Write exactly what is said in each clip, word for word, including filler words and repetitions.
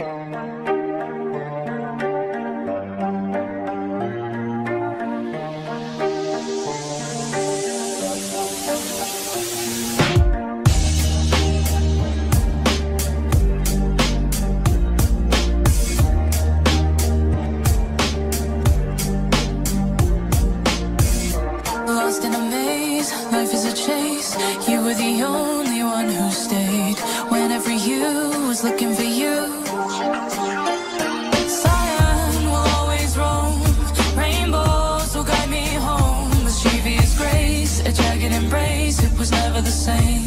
Lost in a maze, life is a chase. You were the only one who stayed when every you was looking for you. Cyan will always roam, rainbows will guide me home. Mischievous grace, a jagged embrace, it was never the same.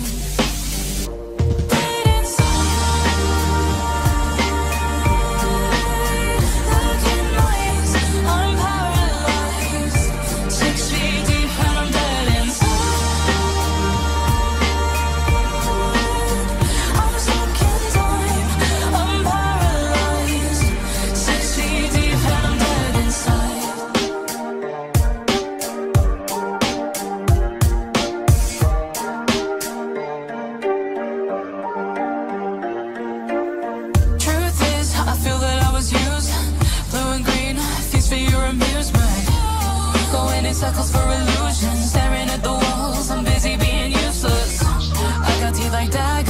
Circles for illusions, staring at the walls, I'm busy being useless. I got teeth like daggers.